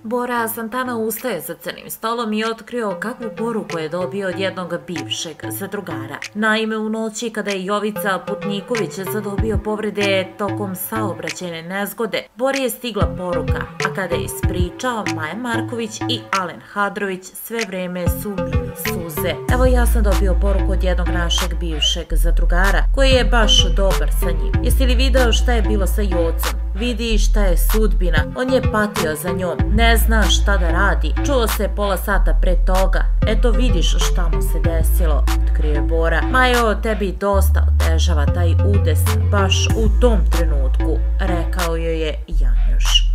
Bora Santana ustaje za crnim stolom i otkrio kakvu poruku je dobio od jednog bivšeg zadrugara. Naime, u noći kada je Jovica Putniković zadobio povrede tokom saobraćajne nezgode, Bori je stigla poruka, a kada je ispričao, Maja Marković i Alen Hadrović sve vreme su lili suze. Evo, ja sam dobio poruku od jednog našeg bivšeg zadrugara, koji je baš dobar sa njim. Jesi li video šta je bilo sa Jocom? Vidi šta je sudbina, on je patio za njom, ne zna šta da radi, čuo se pola sata pre toga, eto vidiš šta mu se desilo, otkrio Bora. Majo, tebi dosta otežava taj udes baš u tom trenutku, rekao joj je Janjuš.